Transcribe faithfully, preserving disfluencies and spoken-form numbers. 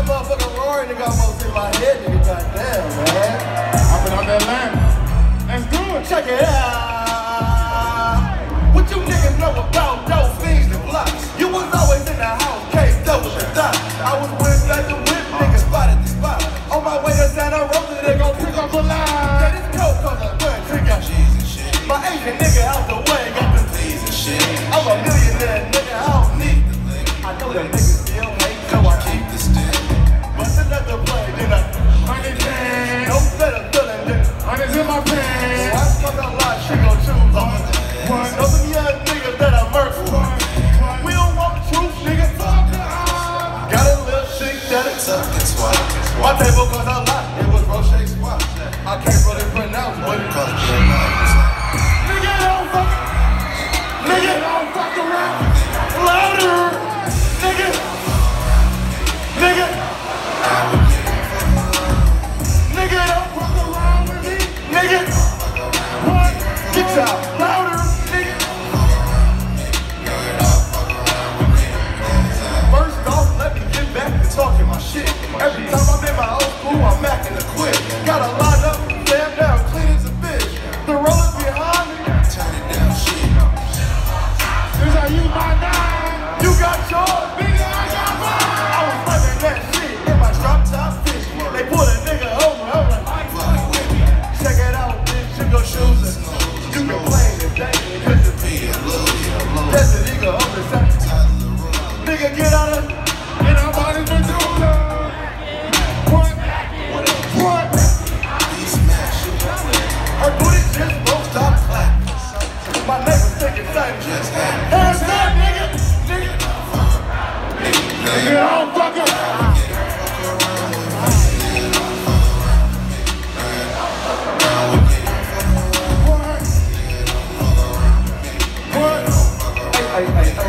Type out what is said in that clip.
motherfucking roaring, nigga, almost hit my head, nigga, goddamn, man. I've been out that land. Let's do it. Check it out. What you niggas know about those things and blocks? You was always in the house, caved up with the dot. I was with like the whip, nigga, spot at the spot. On my way to Santa Rosa, they gon' pick up a line. Yeah, this coke cause I'm good, drink out cheese and shit. My Asian nigga out the way, got the T's and shit. I'm a millionaire, nigga, I don't need the lick. I know them niggas still hate, so I keep the stick. But another play, then I Honey pants. no better feeling than Honey's in my pants. I fuck a lot, she gon' choose on me. Those are young niggas that I murk for. We don't want the truth, nigga. Got a little shit that it's up and swat. My table cause a lot, it was Roche Squat. I can't really pronounce what it cause me. Nigga, don't fuck. Nigga, don't fuck around. Louder! Nigga! Nigga! Nigga, don't Fuck around with me. nigga! What? Get out! Louder! Nigga! First off, let me get back to talking my shit. Every time I'm in my old school, I'm macking to quit. Got a line up, stand down, clean as a bitch. The rollers behind me, turn it down, shit. This how you my nine. You got yours, Nigga, I got mine. I was slamming that shit in my drop top fish. They pull a nigga over, I'm like, check it out, bitch, you go shoes and you can play it, dang, cause it's being loose. That's the nigga on the side. Nigga, get out of Get up out of the door. What? What? her booty just won't stop clapping. My neighbors thinking something just happened. Hands up, nigga, nigga. Nigga, don't fuck around. What? What? Hey, hey, hey, hey.